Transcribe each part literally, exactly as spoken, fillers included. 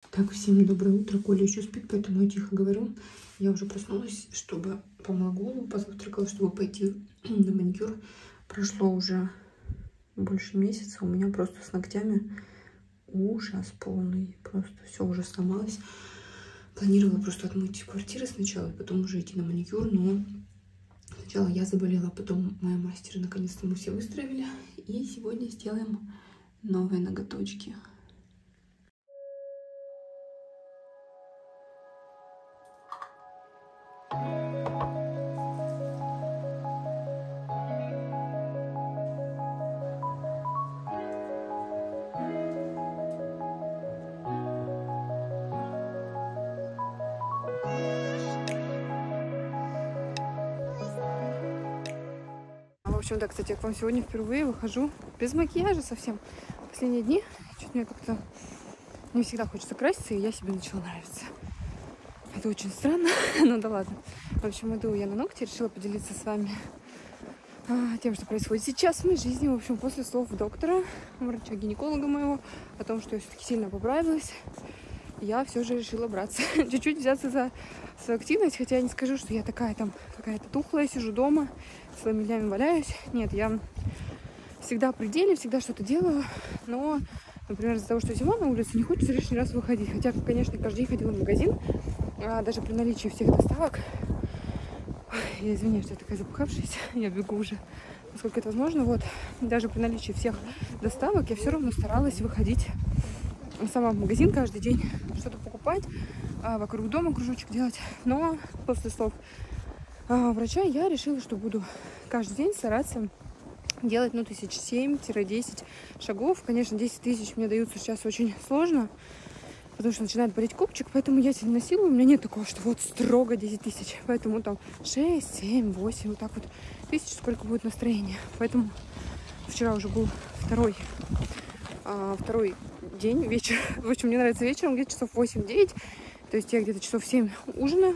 Так, всем доброе утро. Коля еще спит, поэтому я тихо говорю. Я уже проснулась, чтобы помыла голову, позавтракала, чтобы пойти на маникюр. Прошло уже больше месяца. У меня просто с ногтями ужас полный. Просто все уже сломалось. Планировала просто отмыть квартиры сначала, потом уже идти на маникюр. Но сначала я заболела, потом моя мастер. Наконец-то мы все выстроили. И сегодня сделаем новые ноготочки. В общем, да, кстати, я к вам сегодня впервые выхожу без макияжа совсем. Последние дни чуть мне как-то не всегда хочется краситься, и я себе начала нравиться. Это очень странно, но да ладно. В общем, иду я на ногти, решила поделиться с вами а, тем, что происходит сейчас в моей жизни. В общем, после слов доктора, врача-гинеколога моего, о том, что я все-таки сильно поправилась, я все же решила браться, чуть-чуть взяться за свою активность, хотя я не скажу, что я такая там какая-то тухлая, сижу дома, своими днями валяюсь. Нет, я всегда в пределе, всегда что-то делаю, но, например, из-за того, что зима на улице, не хочется лишний раз выходить. Хотя, конечно, каждый день ходила в магазин, а даже при наличии всех доставок. Ой, я извиняюсь, что я такая запыхавшаяся, я бегу уже, насколько это возможно. Вот, даже при наличии всех доставок я все равно старалась выходить сама в магазин каждый день, что-то покупать, а вокруг дома кружочек делать. Но после слов а, врача я решила, что буду каждый день стараться делать, ну, тысяч семь-десять шагов. Конечно, десять тысяч мне даются сейчас очень сложно, потому что начинает болеть копчик, поэтому я себя не насилую. У меня нет такого, что вот строго десять тысяч. Поэтому там шесть, семь, восемь, вот так вот тысяч, сколько будет настроение. Поэтому вчера уже был второй, а, второй день, вечер. В общем, мне нравится вечером, где-то часов восемь-девять. То есть я где-то часов семь ужинаю,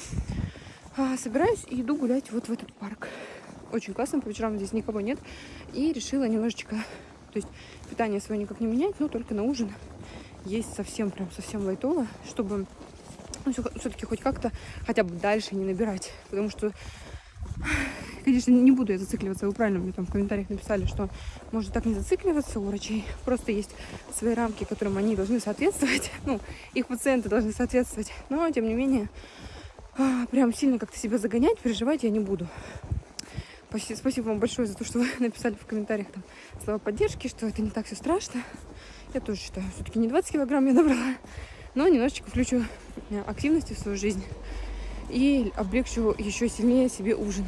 а, собираюсь и иду гулять вот в этот парк. Очень классно, по вечерам здесь никого нет. И решила немножечко, то есть питание свое никак не менять, но только на ужин есть совсем, прям совсем лайтово, чтобы ну, все-таки хоть как-то хотя бы дальше не набирать. Потому что, конечно, не буду я зацикливаться. Вы правильно мне там в комментариях написали, что можно так не зацикливаться у врачей. Просто есть свои рамки, которым они должны соответствовать. Ну, их пациенты должны соответствовать. Но, тем не менее, прям сильно как-то себя загонять, переживать я не буду. Спасибо вам большое за то, что вы написали в комментариях там слова поддержки, что это не так все страшно. Я тоже считаю, все-таки не двадцать килограмм я набрала, но немножечко включу активности в свою жизнь и облегчу еще сильнее себе ужин.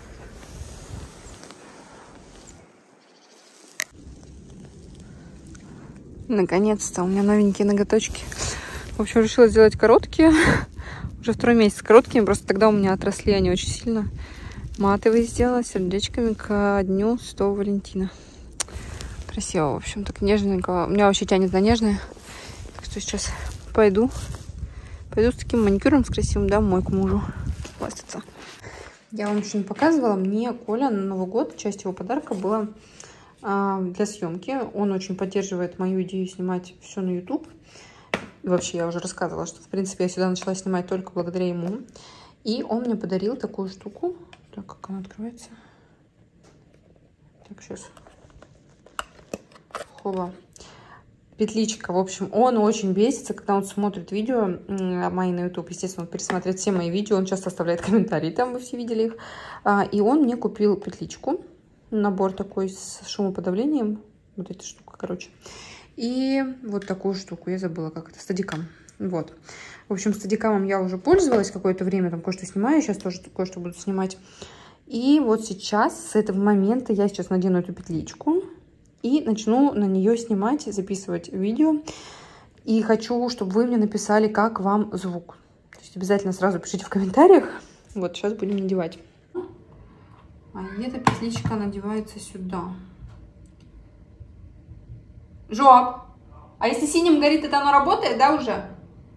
Наконец-то у меня новенькие ноготочки. В общем, решила сделать короткие. Уже второй месяц короткими, просто тогда у меня отросли они очень сильно. Матовые сделала сердечками к дню Святого Валентина. Красиво, в общем, так нежненько. У меня вообще тянет на нежное. Так что сейчас пойду. Пойду с таким маникюром, с красивым, да, мой к мужу хвастаться. Я вам еще не показывала. Мне Коля на Новый год, часть его подарка была а, для съемки. Он очень поддерживает мою идею снимать все на YouTube. И вообще, я уже рассказывала, что, в принципе, я сюда начала снимать только благодаря ему. И он мне подарил такую штуку. Так, как она открывается? Так, сейчас. Хоба. Петличка. В общем, он очень бесится, когда он смотрит видео мои на YouTube. Естественно, он пересматривает все мои видео. Он часто оставляет комментарии, там вы все видели их. И он мне купил петличку. Набор такой с шумоподавлением. Вот эта штука, короче. И вот такую штуку. Я забыла, как это. Стадикам. Вот. В общем, стадикамом я уже пользовалась какое-то время. Там кое-что снимаю. Сейчас тоже кое-что буду снимать. И вот сейчас, с этого момента, я сейчас надену эту петличку. И начну на нее снимать, записывать видео. И хочу, чтобы вы мне написали, как вам звук. То есть обязательно сразу пишите в комментариях. Вот, сейчас будем надевать. А эта петличка надевается сюда. Жоп! А если синим горит, это оно работает, да, уже?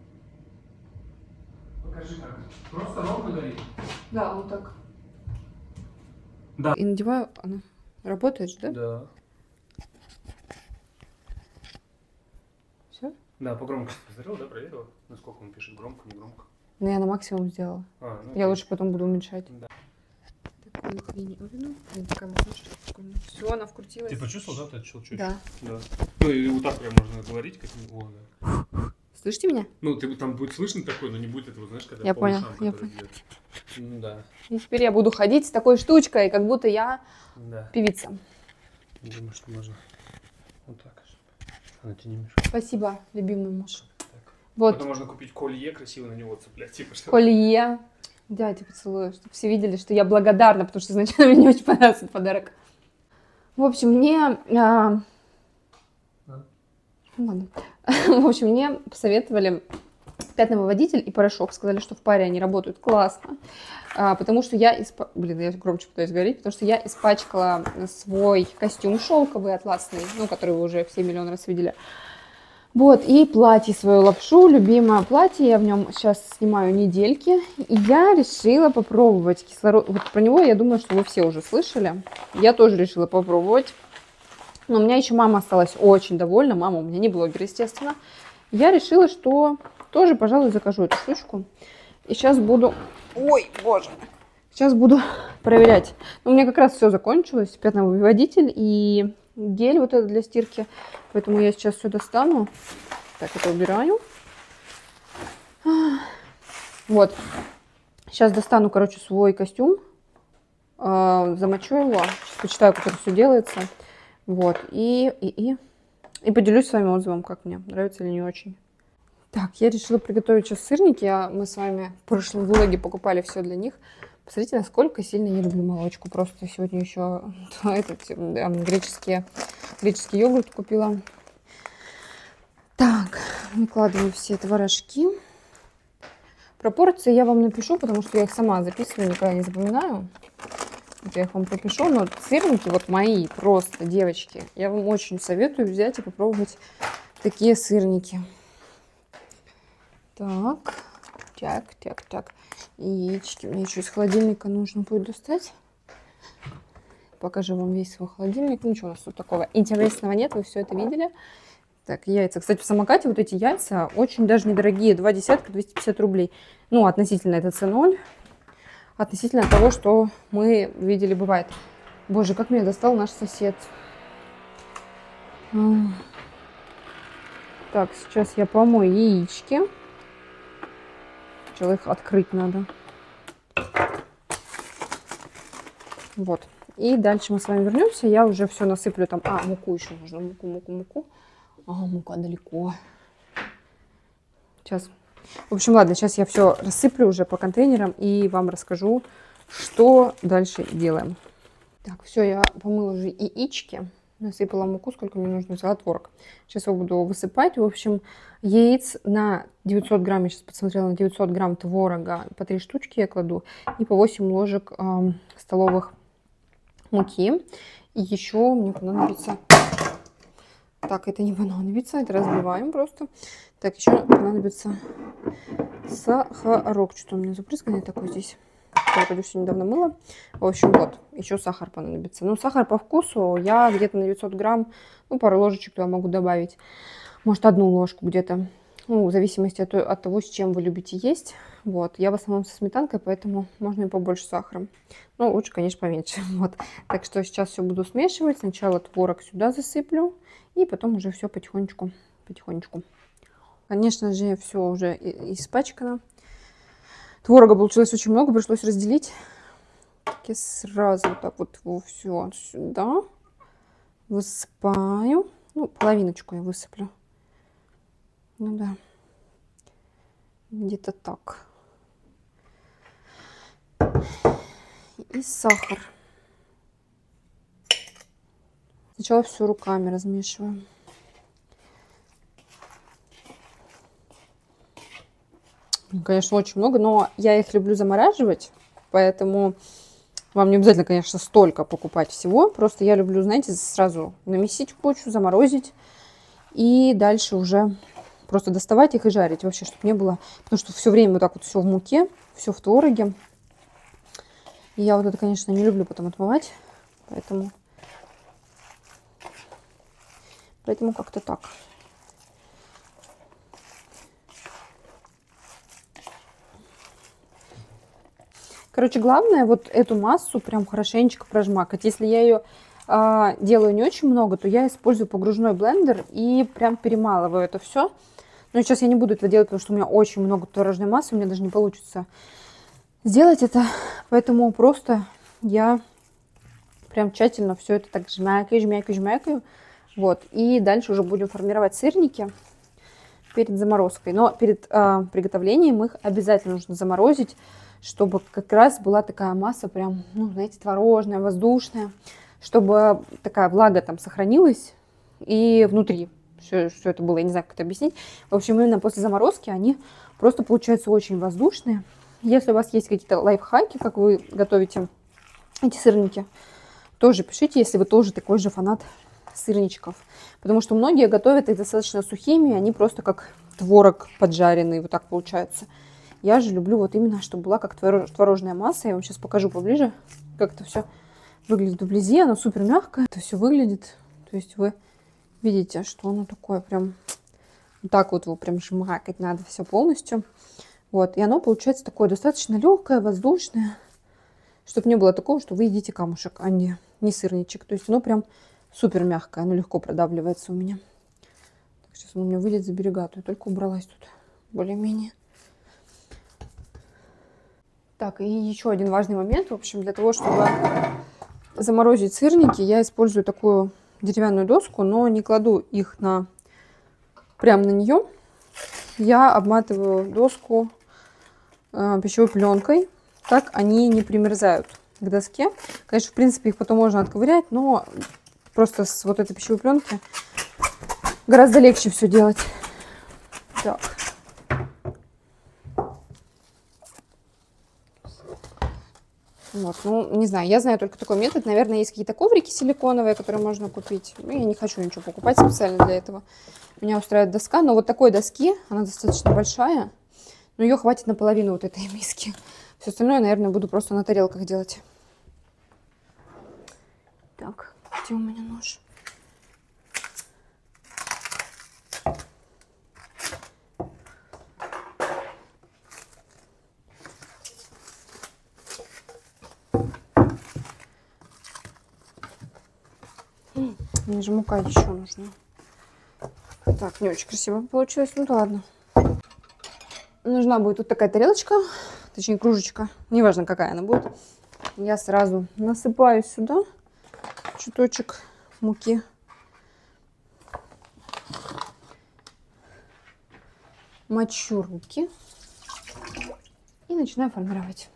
Покажи как. Просто ровно горит. Да, вот так. Да. И надеваю, она работает же, да? Да. Все? Да, по громкости посмотрел, да, проверила? Насколько он пишет, громко, не громко. Ну, я на максимум сделала. А, ну, Я окей. лучше потом буду уменьшать. Да. Такую хрень. Блин, такая массажка прикольная. Все, она вкрутилась. Ты почувствовал, да, вот этот щелчок? Да. Да. Ну, и вот так прям можно говорить, как о, да. Слышите меня? Ну, ты, там будет слышно такое, но не будет этого, знаешь, когда Я по понял, ушам, я который бьет. Ну, да. И теперь я буду ходить с такой штучкой, как будто я Да. певица. Думаю, что можно вот так. Она тебе не мешает. Спасибо, любимый муж. Так. Вот. Потом можно купить колье красиво на него цеплять, типа что. Колье. Дядя поцелую, чтобы все видели, что я благодарна, потому что изначально мне не очень понравился этот подарок. В общем, мне... А... А? Ну, ладно. В общем, мне посоветовали пятновыводитель и порошок. Сказали, что в паре они работают классно. А, потому что я... Исп... Блин, я громче пытаюсь говорить. Потому что я испачкала свой костюм шелковый, атласный, ну, который вы уже все миллион раз видели. Вот, и платье свою лапшу, любимое платье, я в нем сейчас снимаю недельки, и я решила попробовать кислород, вот про него я думаю, что вы все уже слышали, я тоже решила попробовать, но у меня еще мама осталась очень довольна, мама у меня не блогер, естественно, я решила, что тоже, пожалуй, закажу эту штучку, и сейчас буду, ой, боже, сейчас буду проверять, у меня как раз все закончилось, пятновыводитель и... гель вот этот для стирки, поэтому я сейчас все достану. Так, это убираю. Вот. Сейчас достану, короче, свой костюм, э, замочу его, сейчас почитаю, как это все делается. Вот. И, и, и, и поделюсь с вами отзывом, как мне, нравится или не очень. Так, я решила приготовить сейчас сырники. А мы с вами в прошлом влоге покупали все для них. Посмотрите, насколько сильно я люблю молочку. Просто сегодня еще этот, да, греческий, греческий йогурт купила. Так, выкладываю все творожки. Пропорции я вам напишу, потому что я их сама записываю, никогда не запоминаю. Вот я их вам пропишу. Но сырники вот мои, просто, девочки, я вам очень советую взять и попробовать такие сырники. Так, так, так, так. Яички мне еще из холодильника нужно будет достать. Покажу вам весь свой холодильник. Ничего у нас тут такого интересного нет, вы все это видели. Так, яйца. Кстати, в самокате вот эти яйца очень даже недорогие. Два десятка, двести пятьдесят рублей. Ну, относительно это цэ ноль. Относительно того, что мы видели, бывает. Боже, как меня достал наш сосед. Так, сейчас я помою яички. Сначала их открыть надо. Вот. И дальше мы с вами вернемся. Я уже все насыплю там. А, муку еще нужно. Муку, муку, муку. А, мука далеко. Сейчас. В общем, ладно, сейчас я все рассыплю уже по контейнерам и вам расскажу, что дальше делаем. Так, все, я помыла уже яички. Насыпала муку, сколько мне нужно, взяла творог. Сейчас его буду высыпать. В общем, яиц на девятьсот грамм, я сейчас посмотрела, на девятьсот грамм творога по три штучки я кладу. И по восемь ложек э, столовых муки. И еще мне понадобится... Так, это не понадобится, это разбиваем просто. Так, еще понадобится сахарок. Что-то у меня забрызганный такой здесь. Я все недавно мыла. В общем, вот, еще сахар понадобится. Ну, сахар по вкусу я где-то на девятьсот грамм, ну, пару ложечек туда могу добавить. Может, одну ложку где-то. Ну, в зависимости от, от того, с чем вы любите есть. Вот, я в основном со сметанкой, поэтому можно и побольше сахара. Ну, лучше, конечно, поменьше. Вот, так что сейчас все буду смешивать. Сначала творог сюда засыплю, и потом уже все потихонечку, потихонечку. Конечно же, все уже испачкано. Творога получилось очень много, пришлось разделить. Я сразу вот так вот все сюда высыпаю. Ну, половиночку я высыплю. Ну да. Где-то так. И сахар. Сначала все руками размешиваю. Конечно, очень много, но я их люблю замораживать, поэтому вам не обязательно, конечно, столько покупать всего. Просто я люблю, знаете, сразу намесить кучу, заморозить и дальше уже просто доставать их и жарить вообще, чтобы не было, потому что все время вот так вот все в муке, все в твороге. И я вот это, конечно, не люблю потом отмывать, поэтому, поэтому как-то так. Короче, главное вот эту массу прям хорошенечко прожмакать. Если я ее э, делаю не очень много, то я использую погружной блендер и прям перемалываю это все. Но сейчас я не буду это делать, потому что у меня очень много творожной массы, у меня даже не получится сделать это. Поэтому просто я прям тщательно все это так жмякаю, жмякаю, жмякаю. Вот. И дальше уже будем формировать сырники перед заморозкой. Но перед э, приготовлением их обязательно нужно заморозить, чтобы как раз была такая масса прям, ну, знаете, творожная, воздушная, чтобы такая влага там сохранилась и внутри все, все это было, я не знаю, как это объяснить. В общем, именно после заморозки они просто получаются очень воздушные. Если у вас есть какие-то лайфхаки, как вы готовите эти сырники, тоже пишите, если вы тоже такой же фанат сырничков. Потому что многие готовят их достаточно сухими, они просто как творог поджаренный, вот так получается. Я же люблю вот именно, чтобы была как творожная масса. Я вам сейчас покажу поближе, как это все выглядит вблизи. Оно супер мягкое, это все выглядит. То есть вы видите, что оно такое прям, вот так вот его прям жмакать надо все полностью. Вот, и оно получается такое достаточно легкое, воздушное, чтобы не было такого, что вы едите камушек, а не, не сырничек. То есть оно прям супер мягкое, оно легко продавливается у меня. Так, сейчас оно у меня выйдет за берега, то я только убралась тут более-менее. Так, и еще один важный момент. В общем, для того, чтобы заморозить сырники, я использую такую деревянную доску, но не кладу их на, прямо на нее. Я обматываю доску э, пищевой пленкой, так они не примерзают к доске. Конечно, в принципе, их потом можно отковырять, но просто с вот этой пищевой пленки гораздо легче все делать. Так. Вот, ну, не знаю, я знаю только такой метод. Наверное, есть какие-то коврики силиконовые, которые можно купить. Ну, я не хочу ничего покупать специально для этого. Меня устраивает доска, но вот такой доски, она достаточно большая, но ее хватит наполовину вот этой миски. Все остальное, наверное, буду просто на тарелках делать. Так, где у меня нож? Мне же мука еще нужна. Так, не очень красиво получилось, ну да ладно. Нужна будет вот такая тарелочка, точнее кружечка, неважно какая она будет. Я сразу насыпаю сюда чуточек муки. Мочу руки и начинаю формировать.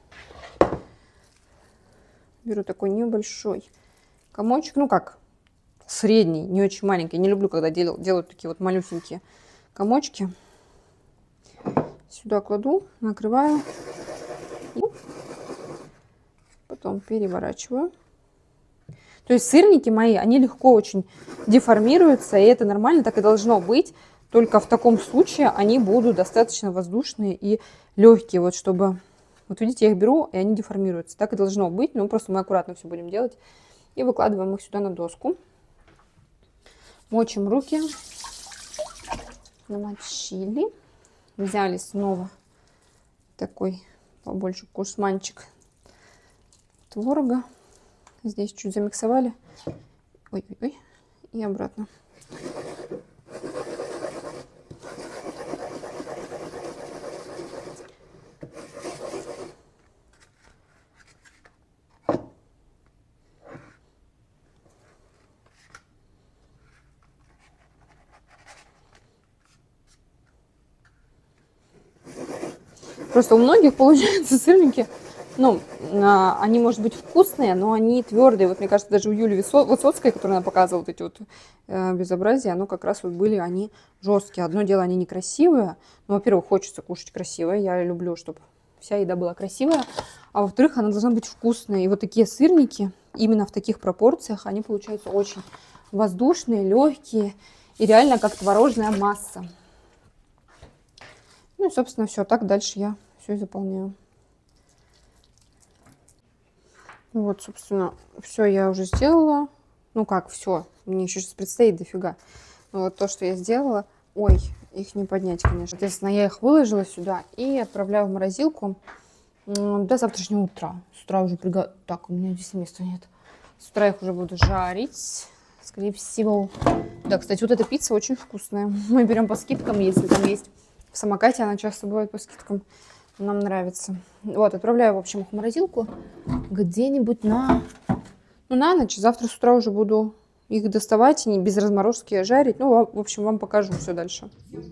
Беру такой небольшой комочек, ну как, средний, не очень маленький. Не люблю, когда дел, делают такие вот малюсенькие комочки. Сюда кладу, накрываю. И потом переворачиваю. То есть сырники мои, они легко очень деформируются, и это нормально, так и должно быть. Только в таком случае они будут достаточно воздушные и легкие, вот чтобы... Вот видите, я их беру, и они деформируются. Так и должно быть, но просто мы аккуратно все будем делать. И выкладываем их сюда на доску. Мочим руки. Намочили. Взяли снова такой побольше кусманчик творога. Здесь чуть замиксовали. Ой-ой-ой. И обратно. Просто у многих получаются сырники, ну, они, может быть, вкусные, но они твердые. Вот мне кажется, даже у Юли Высоцкой, которая она показывала вот эти вот э, безобразия, оно как раз вот были они жесткие. Одно дело, они некрасивые. Ну, во-первых, хочется кушать красивое. Я люблю, чтобы вся еда была красивая. А во-вторых, она должна быть вкусная. И вот такие сырники, именно в таких пропорциях, они получаются очень воздушные, легкие и реально как творожная масса. Ну и, собственно, все. Так дальше я все и заполняю. Вот, собственно, все я уже сделала. Ну как, все. Мне еще сейчас предстоит дофига. Но вот то, что я сделала... Ой, их не поднять, конечно. Соответственно, я их выложила сюда и отправляю в морозилку до завтрашнего утра. С утра уже приготовлю. Так, у меня здесь места нет. С утра их уже буду жарить. Скорее всего. Да, кстати, вот эта пицца очень вкусная. Мы берем по скидкам, если там есть. В самокате она часто бывает по скидкам. Нам нравится. Вот, отправляю, в общем, их в морозилку. Где-нибудь на... Ну, на ночь. Завтра с утра уже буду их доставать и без разморозки жарить. Ну, в общем, вам покажу все дальше.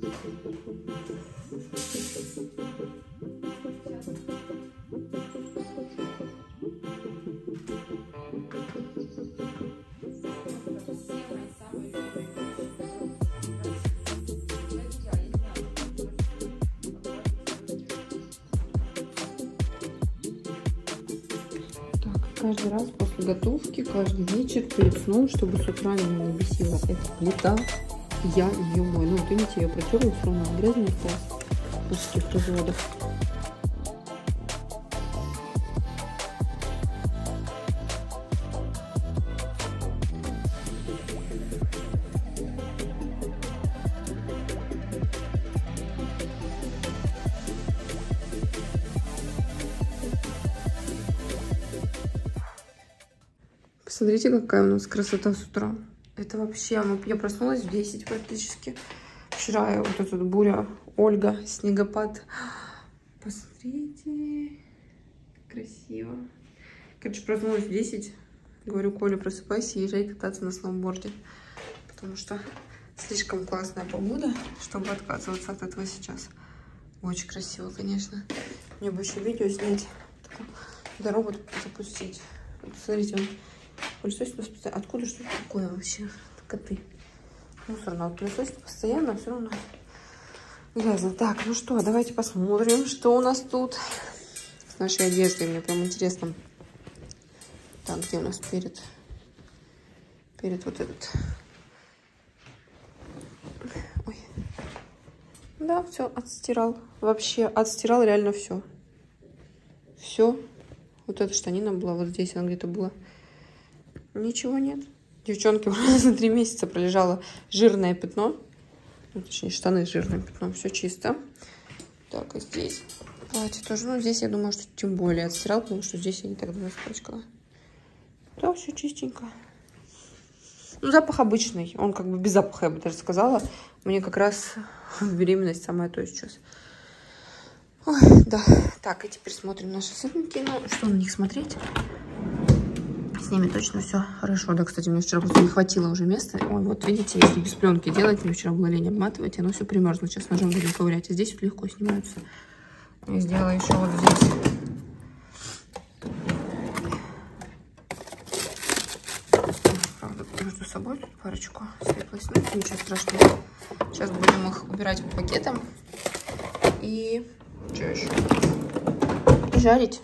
Каждый раз после готовки, каждый вечер перед сном, чтобы с утра меня не бесила эта плита, я ее мою. Ну, вот видите, я протерла, все равно грязная осталась после этих разводов. Посмотрите, какая у нас красота с утра. Это вообще... Я проснулась в десять практически. Вчера вот эта буря, Ольга, снегопад. Посмотрите. Красиво. Короче, проснулась в десять. Говорю, Коля, просыпайся и езжай кататься на сноуборде. Потому что слишком классная погода, чтобы отказываться от этого сейчас. Очень красиво, конечно. Мне бы еще видео снять. Такую дорогу запустить. Вот, смотрите, он... Пылесосит постоянно. Откуда что такое вообще? Коты. Мусорно. Пылесосит постоянно, все равно грязно. Так, ну что, давайте посмотрим, что у нас тут с нашей одеждой. Мне прям интересно. Так, где у нас перед? Перед вот этот. Ой. Да, все, отстирал. Вообще, отстирал реально все. Все. Вот эта штанина была вот здесь, она где-то была. Ничего нет. Девчонки, за три месяца пролежало жирное пятно. Ну, точнее, штаны с жирным пятном. Все чисто. Так, и здесь платье тоже. Ну, здесь, я думаю, что тем более отстирал, потому что здесь я не так давно испачкала. Да, все чистенько. Ну, запах обычный. Он как бы без запаха, я бы даже сказала. Мне как раз в беременность самое то сейчас. Ой, да. Так, и теперь смотрим наши сырники. Ну, что на них смотреть? С ними точно все хорошо. Да, кстати, мне вчера просто не хватило уже места. Ой, вот видите, если без пленки делать, мне вчера было лень обматывать, и оно все примерзло. Сейчас ножом будем ковырять. А здесь вот легко снимаются. Я сделала еще вот здесь. Правда, между собой тут парочку слиплось. Ну, ничего страшного. Сейчас будем их убирать по пакетам. И что еще? И жарить.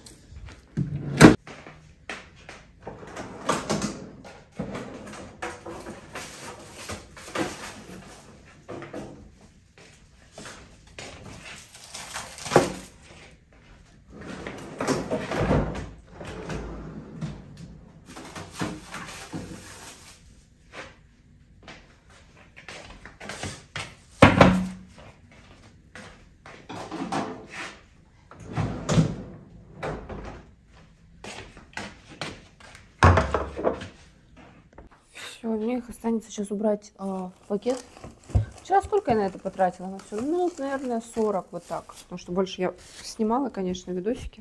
Мне их останется сейчас убрать э, в пакет. Вчера сколько я на это потратила? На все? Ну, наверное, сорок вот так. Потому что больше я снимала, конечно, видосики.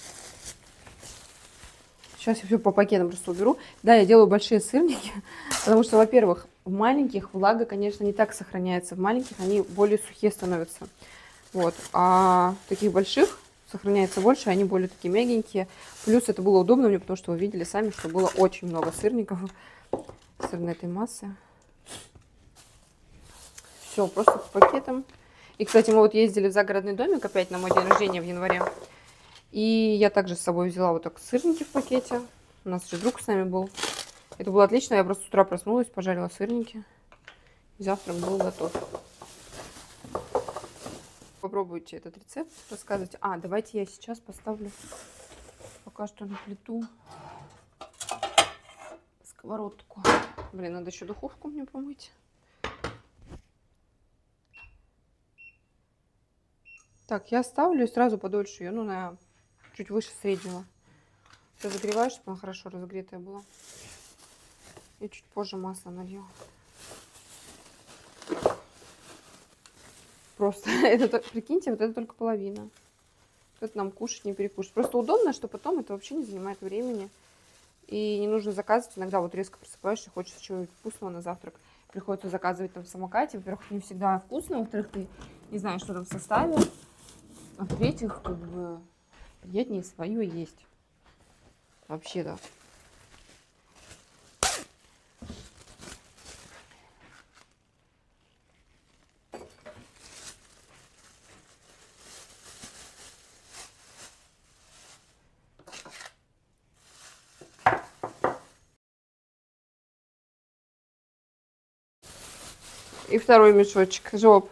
Сейчас я все по пакетам просто уберу. Да, я делаю большие сырники. Потому что, во-первых, в маленьких влага, конечно, не так сохраняется. В маленьких они более сухие становятся. Вот. А таких больших сохраняется больше, они более такие мягенькие. Плюс это было удобно мне, потому что вы видели сами, что было очень много сырников. Сырной этой массы. Все, просто по пакетам. И, кстати, мы вот ездили в загородный домик опять на мой день рождения в январе. И я также с собой взяла вот так сырники в пакете. У нас же друг с нами был. Это было отлично. Я просто с утра проснулась, пожарила сырники. И завтрак был готов. Попробуйте этот рецепт. Рассказывайте. А, давайте я сейчас поставлю пока что на плиту сковородку. Блин, надо еще духовку мне помыть. Так, я ставлю и сразу подольше ее, ну, на чуть выше среднего. Разогреваю, чтобы она хорошо разогретая была. И чуть позже масло налью. Просто, это, прикиньте, вот это только половина. Это нам кушать, не перекушать. Просто удобно, что потом это вообще не занимает времени. И не нужно заказывать. Иногда вот резко просыпаешься, хочется чего-нибудь вкусного на завтрак. Приходится заказывать там в самокате. Во-первых, не всегда вкусно. Во-вторых, ты не знаешь, что там в составе. А в-третьих, как бы приятнее свое есть. Вообще-то. И второй мешочек. Жоп.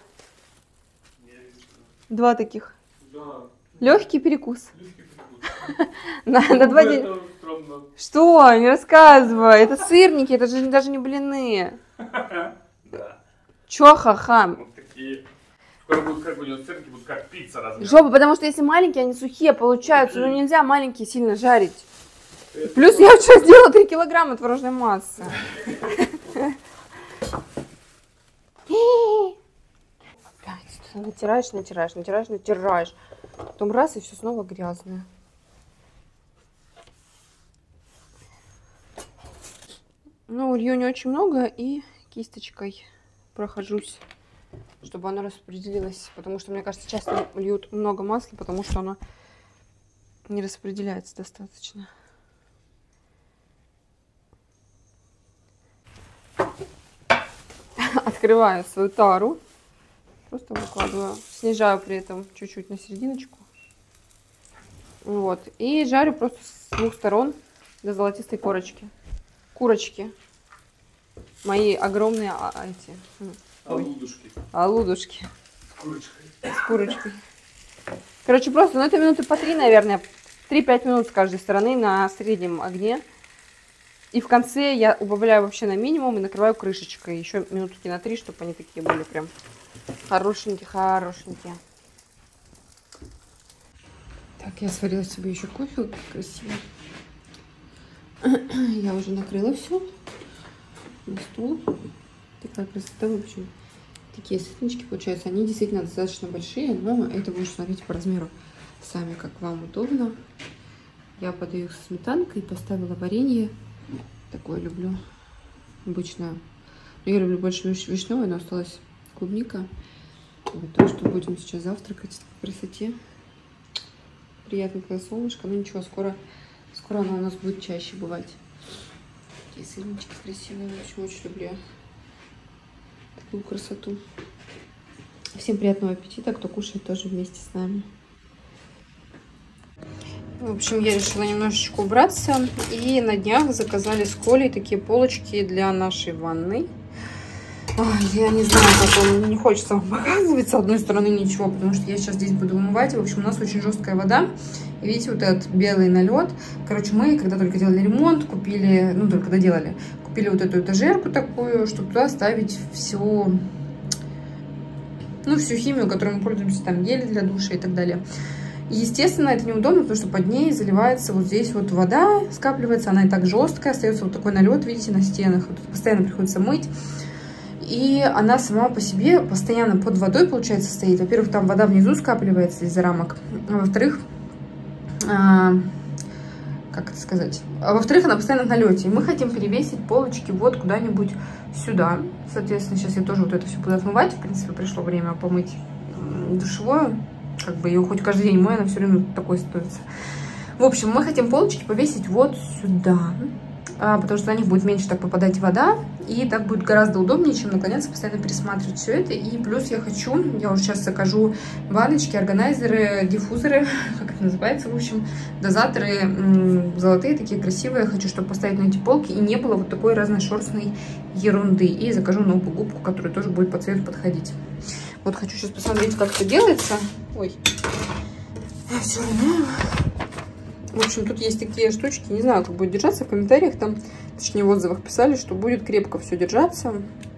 Два таких. Да. Легкий перекус. Легкий перекус. На, на два дня. Что? Не рассказывай. Это сырники, это же даже не блины. Да. Чё, ха-ха? Вот такие. Скоро будут как у него сырники, будут как пицца размером. Жопа, потому что если маленькие, они сухие получаются. Ну нельзя маленькие сильно жарить. Плюс я вчера сделала три килограмма творожной массы. Натираешь, натираешь, натираешь, натираешь. Потом раз, и все снова грязное. Ну, лью не очень много, и кисточкой прохожусь, чтобы оно распределилось. Потому что, мне кажется, часто льют много масла, потому что оно не распределяется достаточно. Открываю свою тару. Просто выкладываю. Снижаю при этом чуть-чуть на серединочку. Вот. И жарю просто с двух сторон до золотистой корочки. Курочки. Мои огромные а, эти... Алудушки. Алудушки. С курочкой. С курочкой. Короче, просто, ну это минуты по три, наверное. три-пять минут с каждой стороны на среднем огне. И в конце я убавляю вообще на минимум и накрываю крышечкой. Еще минутки на три, чтобы они такие были прям хорошенькие, хорошенькие. Так, я сварила себе еще кофе красиво. Я уже накрыла все на стол. Такая красота, в общем. Такие сытнички получаются. Они действительно достаточно большие, но это вы уже смотрите по размеру сами, как вам удобно. Я подаю их со сметанкой, поставила варенье. Такое люблю. Обычно. Я люблю больше виш вишневое, но осталась клубника. Вот то, что будем сейчас завтракать по красоте. Приятненькое солнышко. Ну ничего, скоро, скоро оно у нас будет чаще бывать. Такие сырнички красивые. В общем, очень люблю такую красоту. Всем приятного аппетита, кто кушает тоже вместе с нами. В общем, я решила немножечко убраться. И на днях заказали с Колей такие полочки для нашей ванной. Ой, я не знаю, как он, мне не хочется вам показывать. С одной стороны ничего, потому что я сейчас здесь буду умывать. В общем, у нас очень жесткая вода. И видите, вот этот белый налет. Короче, мы, когда только делали ремонт, купили, ну, только доделали, купили вот эту этажерку такую, чтобы туда ставить всю, ну, всю химию, которой мы пользуемся, там, гели для душа и так далее. И, естественно, это неудобно, потому что под ней заливается вот здесь вот вода, скапливается, она и так жесткая, остается вот такой налет, видите, на стенах. Вот постоянно приходится мыть. И она сама по себе постоянно под водой, получается, стоит. Во-первых, там вода внизу скапливается из-за рамок. А во-вторых, а, как это сказать? А во-вторых, она постоянно в налете. И мы хотим перевесить полочки вот куда-нибудь сюда. Соответственно, сейчас я тоже вот это все буду отмывать. В принципе, пришло время помыть душевую. Как бы ее хоть каждый день мою, она все время такой становится. В общем, мы хотим полочки повесить вот сюда. А, потому что на них будет меньше так попадать вода. И так будет гораздо удобнее, чем наклоняться, постоянно пересматривать все это. И плюс я хочу, я уже сейчас закажу баночки, органайзеры, диффузоры, как это называется, в общем, дозаторы золотые, такие красивые. Хочу, чтобы поставить на эти полки и не было вот такой разношерстной ерунды. И закажу новую губку, которая тоже будет по цвету подходить. Вот хочу сейчас посмотреть, как это делается. Ой, я все равно... В общем, тут есть такие штучки, не знаю, как будет держаться. В комментариях там, точнее в отзывах писали, что будет крепко все держаться.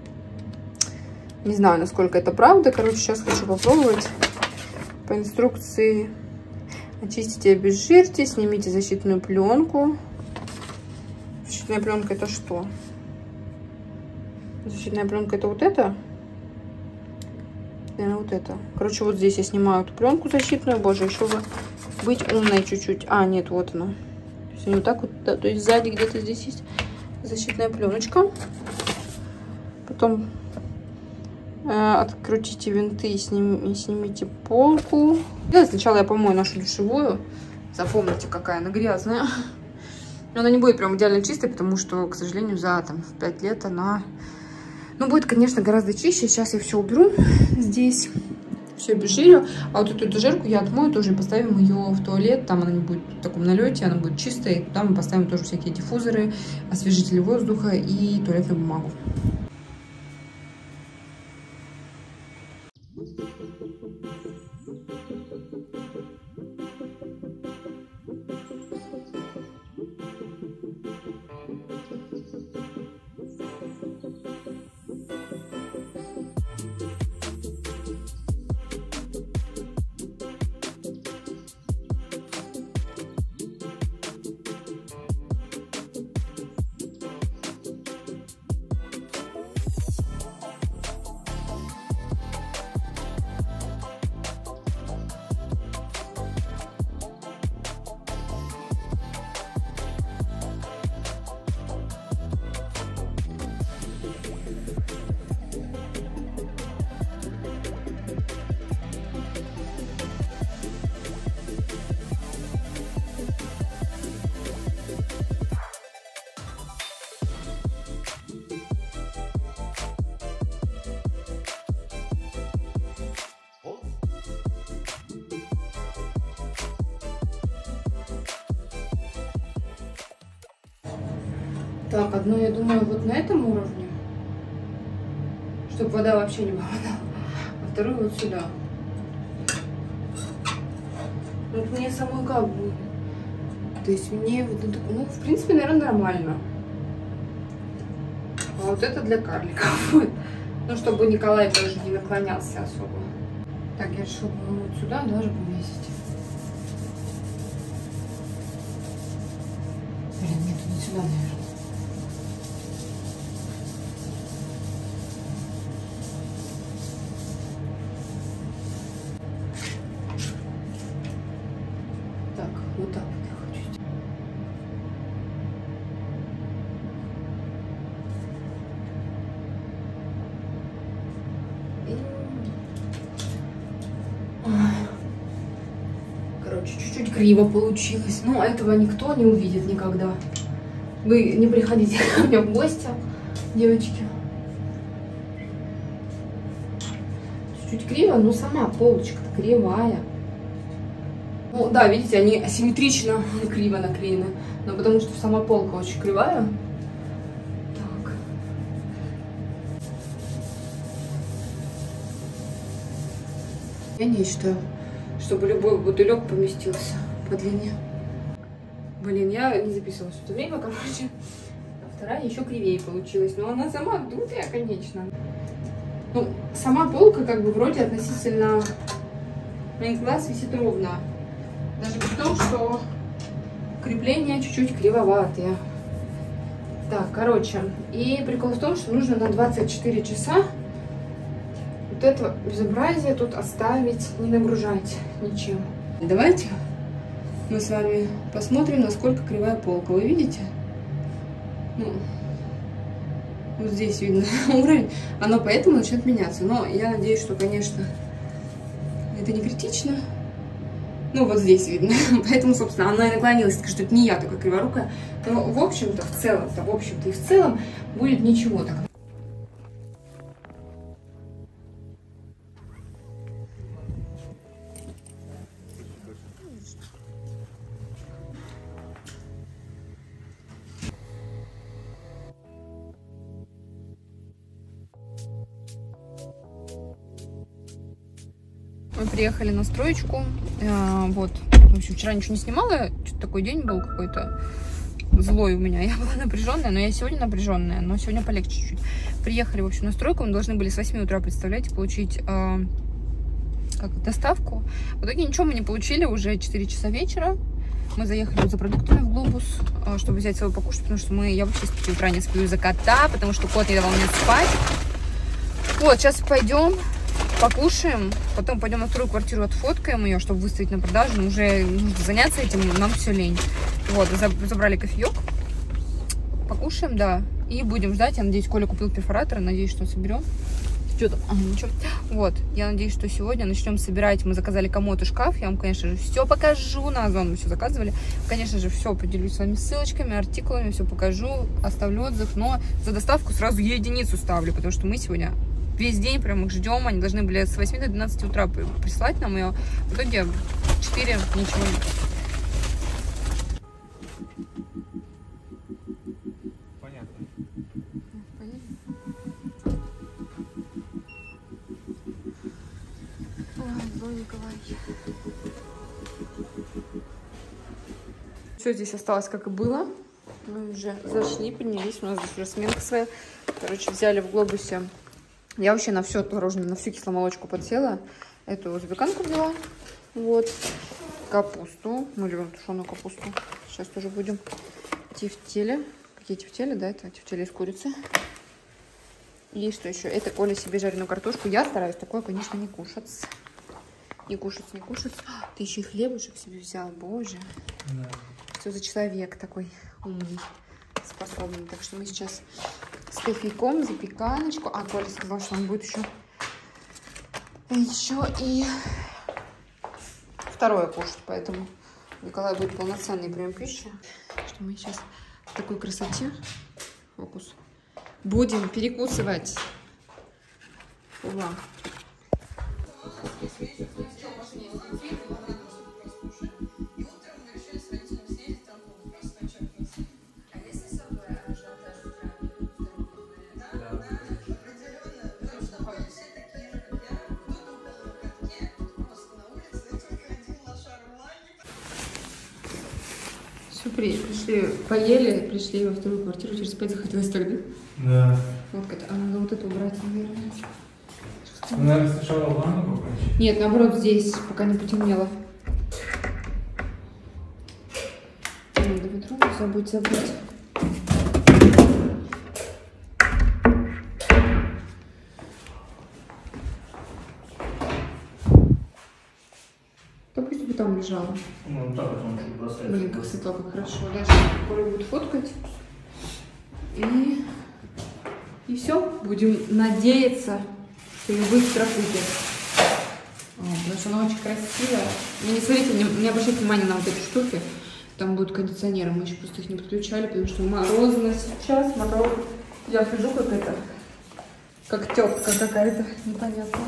Не знаю, насколько это правда. Короче, сейчас хочу попробовать по инструкции. Очистите, обезжирьте, снимите защитную пленку. Защитная пленка это что? Защитная пленка это вот это? Наверное, вот это. Короче, вот здесь я снимаю эту пленку защитную. Боже, еще бы быть умной чуть-чуть. А, нет, вот она. То есть, вот так вот, да, то есть сзади где-то здесь есть защитная пленочка. Потом э, открутите винты и, сним, и снимите полку. Да, сначала я помою нашу душевую. Запомните, какая она грязная. Но она не будет прям идеально чистой, потому что, к сожалению, за там, в пять лет она... Ну, будет, конечно, гораздо чище. Сейчас я все уберу здесь. Все обезжирю. А вот эту этажерку я отмою тоже и поставим ее в туалет. Там она не будет в таком налете, она будет чистая. И туда мы поставим тоже всякие диффузоры, освежители воздуха и туалетную бумагу. Так, одно, я думаю, вот на этом уровне, чтобы вода вообще не попадала, а вторую вот сюда. Вот мне самой как бы, то есть мне, ну, в принципе, наверное, нормально. А вот это для карликов. Ну, чтобы Николай тоже не наклонялся особо. Так, я решила, ну, вот сюда даже повесить. Блин, нет, не сюда, наверное. Вот так вот я хочу. Короче, чуть-чуть криво получилось. Но этого никто не увидит никогда. Вы не приходите ко мне в гости, девочки. Чуть-чуть криво, но сама полочка-то кривая. Ну да, видите, они асимметрично криво наклеены, но потому что сама полка очень кривая. Так. Я не считаю, чтобы любой бутылек поместился по длине. Блин, я не записывала все это время, короче. А вторая еще кривее получилась, но она сама дутая, конечно. Ну, сама полка как бы вроде относительно моих глаз висит ровно. Даже при том, что крепления чуть-чуть кривоватые. Так, короче. И прикол в том, что нужно на двадцать четыре часа вот это безобразие тут оставить, не нагружать ничем. Давайте мы с вами посмотрим, насколько кривая полка. Вы видите? Ну, вот здесь видно уровень. Оно поэтому начнет меняться. Но я надеюсь, что, конечно, это не критично. Ну, вот здесь видно. Поэтому, собственно, она и наклонилась. Так что это не я такая криворукая. Но, в общем-то, в целом-то, в общем-то и в целом будет ничего так. Мы приехали на строечку. Вот. В общем, вчера ничего не снимала. Что-то такой день был какой-то злой у меня. Я была напряженная, но я сегодня напряженная. Но сегодня полегче чуть-чуть. Приехали, в общем, на стройку. Мы должны были с восьми утра, представляете, получить э, как доставку. В итоге ничего мы не получили, уже четыре часа вечера. Мы заехали за продуктами в Глобус, чтобы взять свой покушать, потому что мы, я вообще с пяти утра не сплю из-за кота, потому что кот не давал мне спать. Вот, сейчас пойдем, покушаем, потом пойдем на вторую квартиру, отфоткаем ее, чтобы выставить на продажу. Но уже нужно заняться этим, нам все лень. Вот, забрали кофеек, покушаем, да, и будем ждать. Я надеюсь, Коля купил перфоратор, надеюсь, что соберем. Что там? Ага, ничего. Вот, я надеюсь, что сегодня начнем собирать. Мы заказали комод и шкаф. Я вам, конечно же, все покажу. На Озон мы все заказывали. Конечно же, все поделюсь с вами ссылочками, артикулами, все покажу, оставлю отзыв. Но за доставку сразу единицу ставлю, потому что мы сегодня весь день прям их ждем. Они должны были с восьми до двенадцати утра прислать нам ее. В итоге четыре ничего нет. Все здесь осталось, как и было. Мы уже зашли, поднялись. У нас здесь уже сменка своя. Короче, взяли в Глобусе. Я вообще на все творожное, на всю кисломолочку подсела. Эту запеканку взяла. Вот. Капусту. Мы любим тушеную капусту. Сейчас тоже будем. Тефтели. Какие тефтели? Да, это тефтели из курицы. И что еще? Это Коля себе жареную картошку. Я стараюсь такое, конечно, не кушать. Не кушать, не кушать. Ты еще и хлебушек себе взял, боже. Да. Что за человек такой умный, способный. Так что мы сейчас с кофейком, запеканочку. А Коля сказал, что он будет еще, еще и второе кушать. Поэтому Николай будет полноценный прием пищи. Что мы сейчас в такой красоте, фокус, будем перекусывать. Ура. Пришли, поели, пришли во вторую квартиру, через пять захотелось тогда. Да. Вот это, а надо вот это убрать, наверное. Наверное, сначала ванну попасть? Нет, наоборот, здесь, пока не потемнело. Надо ведро не забудь забрать. Да пусть бы там лежала. Ну, так, он чуть бросается. Блин, как светло, как хорошо. Дальше Коля будет фоткать. И... И все. Будем надеяться, что ее быстро купят. Потому что она очень красивая. И не смотрите, не, не обращайте внимания на вот эти штуки. Там будут кондиционеры. Мы еще просто их не подключали, потому что морозно сейчас. Мороз. Я хожу как это. Как тетка какая-то непонятная.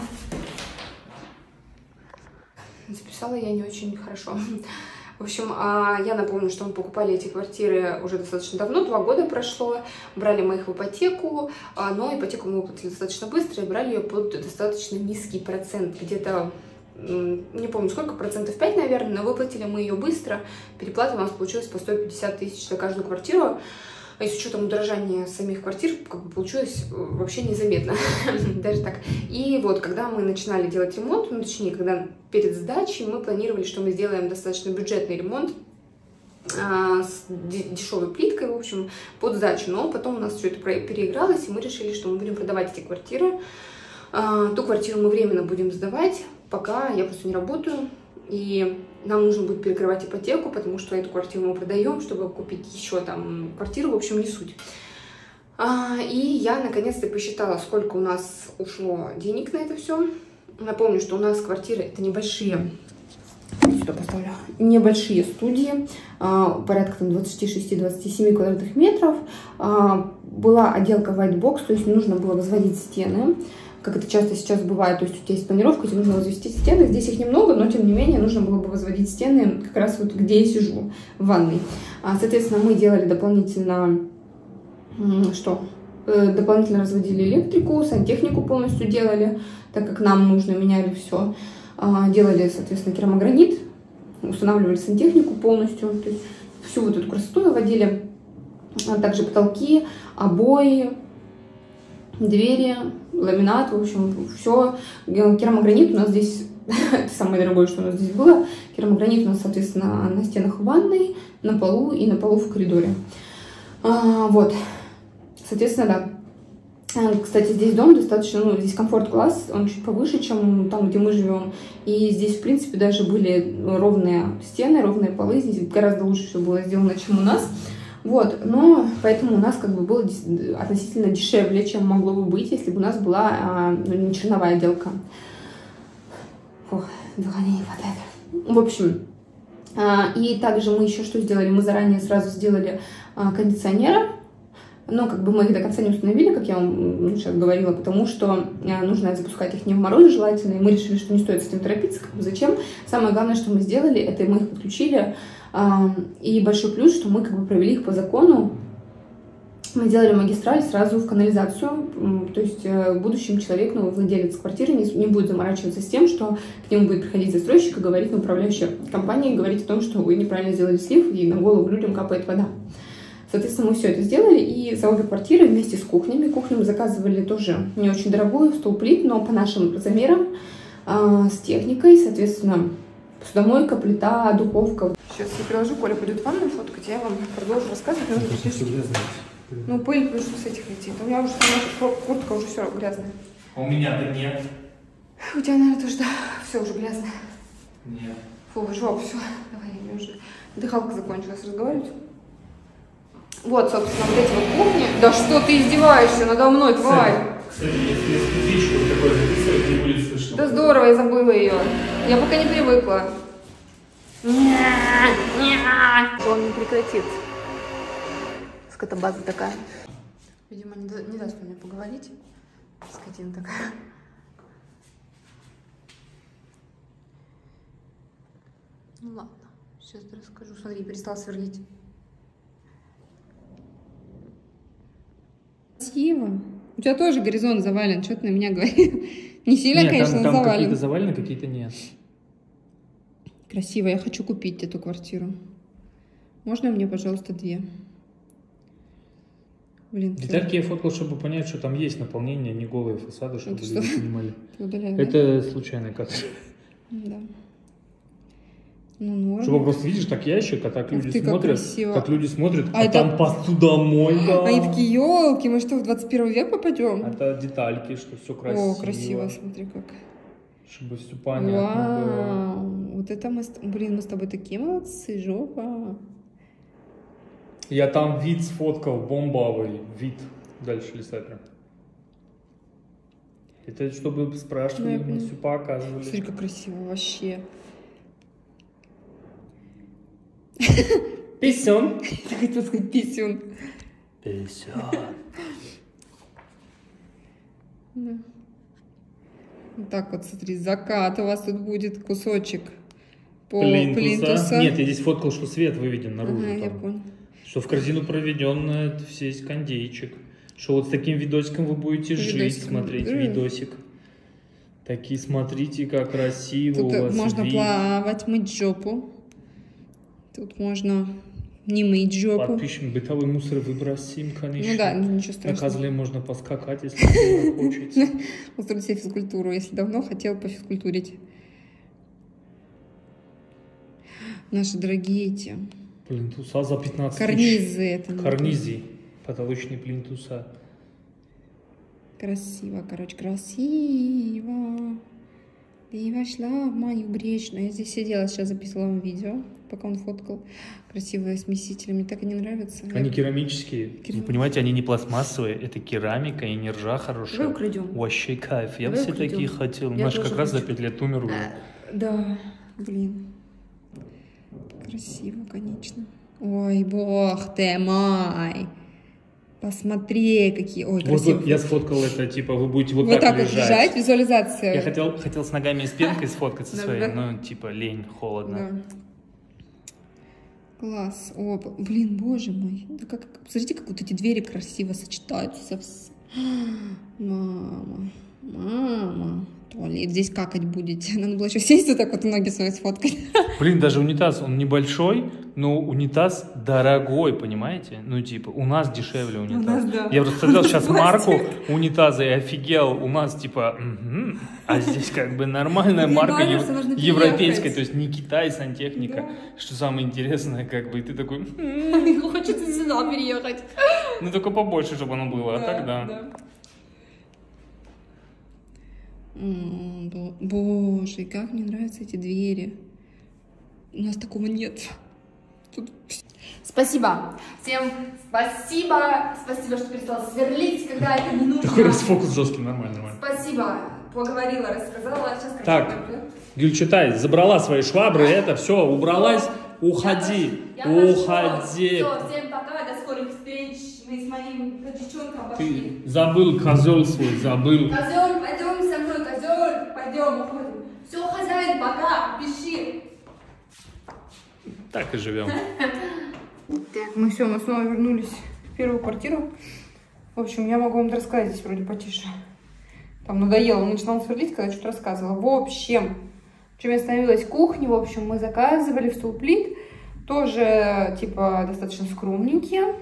Записала я не очень хорошо. В общем, я напомню, что мы покупали эти квартиры уже достаточно давно, два года прошло. Брали мы их в ипотеку, но ипотеку мы выплатили достаточно быстро и брали ее под достаточно низкий процент. Где-то, не помню сколько, процентов пять, наверное, но выплатили мы ее быстро. Переплата у нас получилась по сто пятьдесят тысяч за каждую квартиру. А с учетом удорожания самих квартир, как бы получилось вообще незаметно, даже так. И вот, когда мы начинали делать ремонт, ну, точнее, когда перед сдачей мы планировали, что мы сделаем достаточно бюджетный ремонт а, с дешевой плиткой, в общем, под сдачу. Но потом у нас все это переигралось, и мы решили, что мы будем продавать эти квартиры. А, ту квартиру мы временно будем сдавать, пока я просто не работаю. И нам нужно будет перекрывать ипотеку, потому что эту квартиру мы продаем, чтобы купить еще там квартиру, в общем, не суть. А, и я наконец-то посчитала, сколько у нас ушло денег на это все. Напомню, что у нас квартиры это небольшие, сюда поставлю, небольшие студии, а, порядка там двадцати шести — двадцати семи квадратных метров. А, была отделка white box, то есть нужно было возводить стены. Как это часто сейчас бывает, то есть у тебя есть планировка, тебе нужно возвести стены, здесь их немного, но тем не менее нужно было бы возводить стены как раз вот где я сижу, в ванной. Соответственно, мы делали дополнительно, что? Дополнительно разводили электрику, сантехнику полностью делали, так как нам нужно, меняли все. Делали, соответственно, керамогранит, устанавливали сантехнику полностью, то есть всю вот эту красоту наводили, а также потолки, обои, двери, ламинат, в общем, все. Керамогранит у нас здесь Это самое дорогое, что у нас здесь было. Керамогранит у нас, соответственно, на стенах ванной, на полу и на полу в коридоре. А, вот. Соответственно, да. Кстати, здесь дом достаточно, ну, здесь комфорт-класс, он чуть повыше, чем там, где мы живем. И здесь, в принципе, даже были ровные стены, ровные полы. Здесь гораздо лучше все было сделано, чем у нас. Вот, но поэтому у нас как бы было относительно дешевле, чем могло бы быть, если бы у нас была а, ну, не черновая отделка. Фух, дыхания не хватает. В общем, а, и также мы еще что сделали? Мы заранее сразу сделали а, кондиционеры. Но как бы мы их до конца не установили, как я вам сейчас говорила, потому что нужно запускать их не в мороз желательно, и мы решили, что не стоит с этим торопиться. Как бы зачем? Самое главное, что мы сделали, это мы их подключили. И большой плюс, что мы как бы провели их по закону. Мы делали магистраль сразу в канализацию. То есть будущим человек, ну, владелец квартиры не, не будет заморачиваться с тем, что к нему будет приходить застройщик и говорить, ну, управляющая компания, и говорить о том, что вы неправильно сделали слив, и на голову людям капает вода. Соответственно, мы все это сделали, и за обе квартиры вместе с кухнями. Кухню мы заказывали тоже не очень дорогую, стол плит, но по нашим замерам, э, с техникой, соответственно, посудомойка, плита, духовка. Сейчас я приложу, Коля пойдет в ванную фоткать, я вам продолжу рассказывать. Ну, пыль, плюс с этих летит. У меня уже куртка уже все грязная. У меня-то нет. У тебя, наверное, тоже, да, все уже грязное. Нет. Фу, жопа, все. Давай, я уже. Дыхалка закончилась, разговаривать. Вот, собственно, вот эти вот кухни. Да что ты издеваешься надо мной, тварь? Кстати, если специфичку такое записывать, не будет слышно. Да здорово, я забыла ее. Я пока не привыкла. Он не прекратит. Скотобаза такая. Видимо, не, да, не даст мне поговорить. Скотина такая. Ну ладно, сейчас расскажу. Смотри, перестал сверлить. Красиво. У тебя тоже горизонт завален, что ты на меня говоришь? Не сильно, нет, конечно, там, там завален. какие-то завалены, какие-то нет. Красиво, я хочу купить эту квартиру. Можно мне, пожалуйста, две? Блин, детальки я фоткал, чтобы понять, что там есть наполнение, не голые фасады, чтобы это люди что? понимали. Удаляю, это да? Случайный кадр. Да. Ну, норм. Чтобы просто видишь, так ящик, а так Ух люди ты, как смотрят, красиво. как люди смотрят, А а, это... там посудомойка. Они такие, елки, мы что, в двадцать первый век попадем? Это детальки, что все красиво. О, красиво, смотри как. Чтобы все понятно Вау. было. Вот это мы, блин, мы с тобой такие молодцы, жопа. Я там вид сфоткал, бомбовый вид. Дальше листай прям. Это чтобы спрашивали, ну, мы все показывали. Смотри, как красиво вообще. Писюн. Я хотела сказать писюн. Писюн. Да. Вот так вот, смотри, закат у вас тут будет кусочек пол Плинтуса. плинтуса. Нет, я здесь фоткал, что свет выведен наружу. Ага, там. я понял. Что в корзину проведен весь кондейчик. Что вот с таким видосиком вы будете Видосиком. жить, смотреть mm. видосик. Такие, смотрите, как красиво Тут у вас можно вид. плавать, мыть жопу. Тут можно не мыть жопу. Подпишем, бытовой мусор выбросим, конечно. Ну да, ничего страшного. На козле можно поскакать, если хочется. Устроить себе физкультуру, если давно хотел пофизкультурить. Наши дорогие эти. Плинтуса за пятнадцать карнизы это. Карнизы. Потолочные плинтуса. Красиво, короче, красиво. Ты вошла в мою грешную. Я здесь сидела, сейчас записывала вам видео, пока он фоткал. Красивые смесители, мне так и не нравятся. Они Я... керамические. Керам... Вы понимаете, они не пластмассовые, это керамика и не ржа хорошая. Давай украдем. Вообще кайф. Я Давай все украдем. такие хотел. Я Наш как раз хочу. за пять лет умер уже. А, да, блин. Красиво, конечно. Ой, бог ты мой. Посмотри, какие... Ой, красиво. Вот, вот я сфоткал это, типа, вы будете вот, вот так, так вот лежать. лежать, визуализация. Я хотел, хотел с ногами и с пенкой сфоткаться своей, но типа лень, холодно. Класс. О, блин, боже мой. Да как, смотрите, как вот эти двери красиво сочетаются. Мама, мама. Туалет, здесь какать будете. Надо было еще сесть вот так вот ноги свои сфоткать. Блин, даже унитаз, он небольшой, но унитаз дорогой, понимаете? Ну, типа, у нас дешевле унитаз. У нас, да. Я просто смотрел сейчас марку унитаза и офигел. У нас, типа, угу, а здесь как бы нормальная марка ев... европейская, то есть не Китай, сантехника. Да. Что самое интересное, как бы, и ты такой... Хочется сюда переехать. Ну, только побольше, чтобы оно было, а так да. Боже, как мне нравятся эти двери. У нас такого нет. Тут... Спасибо. Всем спасибо. Спасибо, что перестала сверлить, когда это не нужно. Такой расфокус жесткий, нормально, нормально. Спасибо. Поговорила, рассказала. Сейчас так, Гюль, читай. Забрала свои швабры, это все, убралась. Уходи. Я Уходи. Все, всем пока, до скорых встреч. Мы с моим девчонком пошли. Ты забыл козел свой, забыл. Козел, пойдем со мной, козел. Пойдем, уходим. Все, хозяин, пока, пиши. Так и живем. Так, мы все, мы снова вернулись в первую квартиру. В общем, я могу вам рассказать здесь вроде потише. Там надоело, он начинал сверлить, когда что-то рассказывала. В общем, в чем я остановилась в кухне, в общем, мы заказывали в столплит. Тоже, типа, достаточно скромненькие.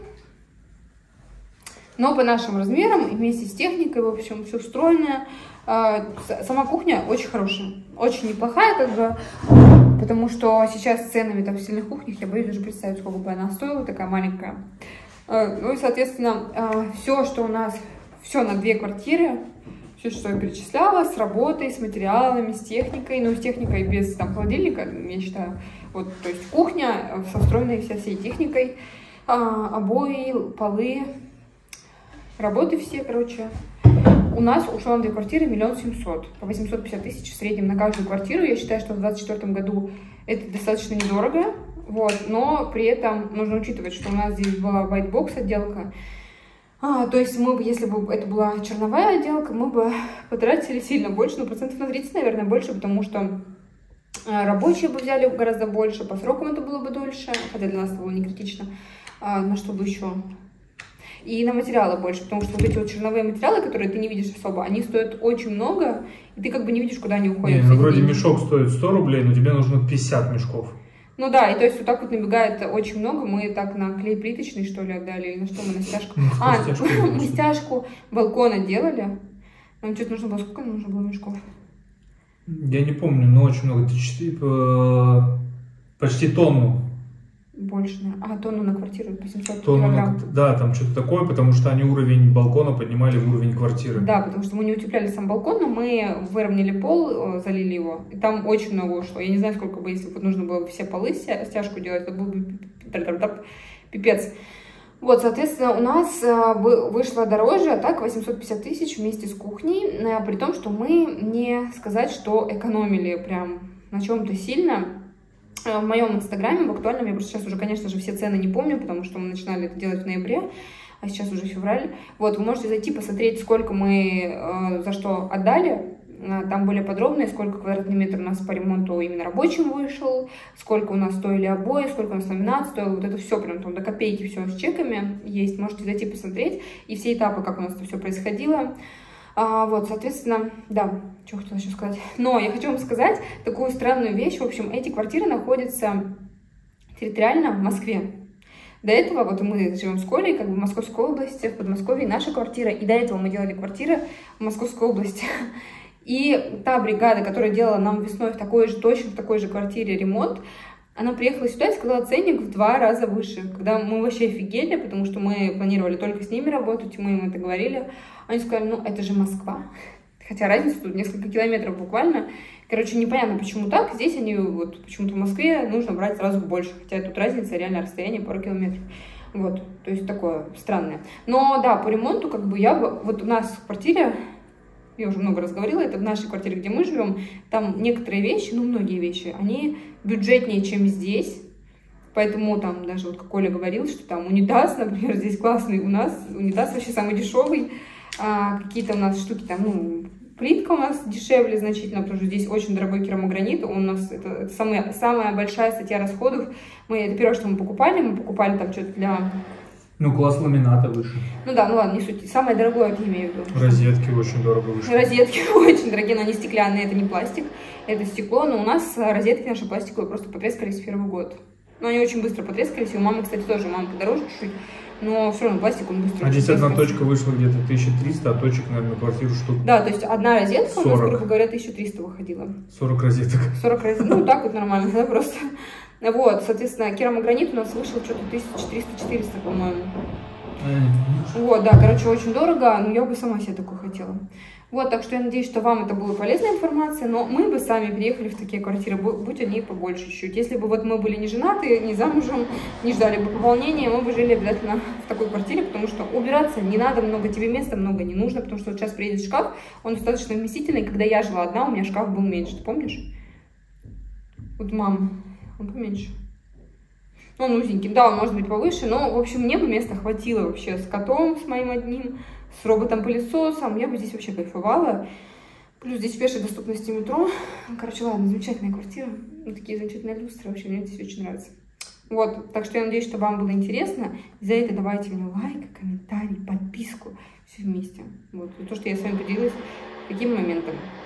Но по нашим размерам, вместе с техникой, в общем, все встроенное. Сама кухня очень хорошая, очень неплохая, как бы. Потому что сейчас с ценами там в сильных кухнях, я боюсь даже представить, сколько бы она стоила, такая маленькая. Ну и, соответственно, все, что у нас, все на две квартиры, все, что я перечисляла, с работой, с материалами, с техникой, ну, с техникой без там холодильника, я считаю. Вот, то есть кухня со встроенной вся всей техникой, обои, полы, работы все, короче. У нас ушло на две квартиры миллион семьсот, по восемьсот пятьдесят тысяч в среднем на каждую квартиру. Я считаю, что в двадцать четвёртом году это достаточно недорого, вот, но при этом нужно учитывать, что у нас здесь была white box отделка. А, то есть мы бы, если бы это была черновая отделка, мы бы потратили сильно больше, ну, процентов на тридцать, наверное, больше, потому что рабочие бы взяли гораздо больше, по срокам это было бы дольше, хотя для нас это было не критично. А, на что бы еще... И на материалы больше, потому что вот эти вот черновые материалы, которые ты не видишь особо, они стоят очень много, и ты как бы не видишь, куда они уходят. Не, ну вроде мешок стоит сто рублей, но тебе нужно пятьдесят мешков. Ну да, и то есть вот так вот набегает очень много. Мы так на клей плиточный, что ли, отдали, или на что мы, на стяжку? Ну, а, стяжку, мы стяжку балкона делали. Нам что-то нужно было, сколько нам нужно было мешков? Я не помню, но очень много, почти тонну. Больше, а тонну на квартиру, восемьсот тонну килограмм. На, да, там что-то такое, потому что они уровень балкона поднимали в уровень квартиры. Да, потому что мы не утепляли сам балкон, но мы выровняли пол, залили его. И там очень много ушло. Я не знаю, сколько бы, если бы нужно было все полы, стяжку делать, это был бы пипец. Вот, соответственно, у нас вышло дороже, а так восемьсот пятьдесят тысяч вместе с кухней, при том, что мы не сказать, что экономили прям на чем-то сильно. В моем инстаграме, в актуальном, я просто сейчас уже, конечно же, все цены не помню, потому что мы начинали это делать в ноябре, а сейчас уже февраль. Вот, вы можете зайти, посмотреть, сколько мы э, за что отдали. Там более подробные, сколько квадратный метр у нас по ремонту именно рабочим вышел, сколько у нас стоили обои, сколько у нас ламинат стоил. Вот это все прям там до копейки все с чеками есть. Можете зайти посмотреть. И все этапы, как у нас это все происходило. А, вот, соответственно, да, что хотела еще сказать. Но я хочу вам сказать такую странную вещь. В общем, эти квартиры находятся территориально в Москве. До этого, вот мы живем в Колей, как бы в Московской области, в Подмосковье наша квартира. И до этого мы делали квартиры в Московской области. И та бригада, которая делала нам весной в такой же, точно в такой же квартире ремонт, она приехала сюда и сказала ценник в два раза выше. Когда мы вообще офигели, потому что мы планировали только с ними работать, мы им это говорили. Они сказали, ну это же Москва. Хотя разница тут несколько километров буквально. Короче, непонятно, почему так. Здесь они, вот почему-то в Москве нужно брать сразу больше. Хотя тут разница, реально расстояние пару километров. Вот, то есть такое странное. Но да, по ремонту, как бы я, вот у нас в квартире, я уже много раз говорила, это в нашей квартире, где мы живем, там некоторые вещи, ну многие вещи, они бюджетнее, чем здесь. Поэтому там даже вот как Оля говорил, что там унитаз, например, здесь классный, у нас унитаз вообще самый дешевый. А какие-то у нас штуки там, ну, плитка у нас дешевле значительно, потому что здесь очень дорогой керамогранит. Он у нас, это, это самая, самая большая статья расходов. Мы, это первое, что мы покупали, мы покупали там что-то для Ну, класс ламината выше. Ну да, ну ладно, не суть. Самое дорогое, я имею в виду. Розетки очень дорого выше. Розетки очень дорогие, но они стеклянные, это не пластик, это стекло. Но у нас розетки наши пластиковые просто потрескались в первый год. Но они очень быстро потрескались, и у мамы, кстати, тоже, мама подороже чуть-чуть, но все равно пластик, он быстро. А здесь одна точка вышла где-то тысяча триста, а точек, наверное, на квартиру штук. Да, то есть одна розетка у нас, грубо говоря, тысяча триста выходила. сорок розеток. сорок розеток, ну так вот нормально, да, просто. Вот, соответственно, керамогранит у нас вышел что-то тысяча триста — четыреста, по-моему. Вот, да, короче, очень дорого, но я бы сама себе такое хотела. Вот, так что я надеюсь, что вам это была полезная информация, но мы бы сами переехали в такие квартиры, будь они побольше чуть-чуть. Если бы вот мы были не женаты, не замужем, не ждали бы пополнения, мы бы жили обязательно в такой квартире, потому что убираться не надо много, тебе места много не нужно, потому что вот сейчас приедет шкаф, он достаточно вместительный. Когда я жила одна, у меня шкаф был меньше, ты помнишь? Вот мам, он поменьше. Он узенький, да, он может быть повыше, но, в общем, мне бы места хватило вообще с котом, с моим одним, с роботом-пылесосом, я бы здесь вообще кайфовала. Плюс здесь в пешей доступности метро. Короче, ладно, замечательная квартира, такие замечательные люстры, вообще мне здесь очень нравится. Вот, так что я надеюсь, что вам было интересно. За это давайте мне лайк, комментарий, подписку, все вместе. Вот, то, что я с вами поделилась таким моментом.